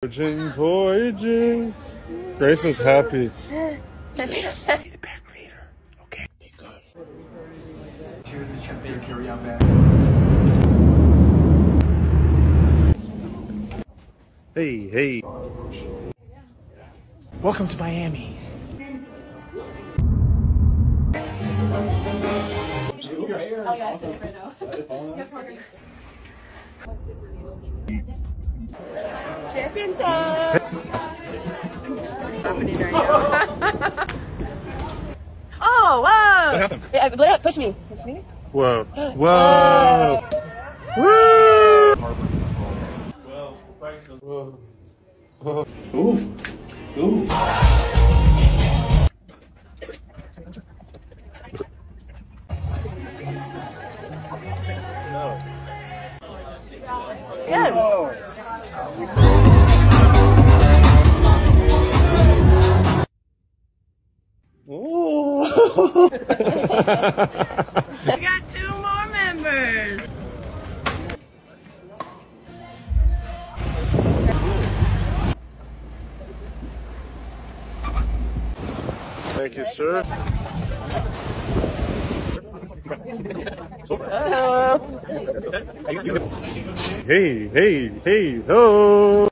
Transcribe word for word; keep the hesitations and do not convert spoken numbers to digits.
Virgin Voyages. Grayson's happy. Need it back later. Okay, be good. Cheers and champagne carry on back. Hey, hey. Welcome to Miami. Oh yeah, it's right now. Champion time! Happening right now. Oh, wow! What happened? Yeah, but push me. Push me. Whoa. Whoa. Woo! Whoa. Ooh. Ooh. Yeah. Oh. We got two more members. Thank you, sir. Uh, Hey, hey, hey, ho!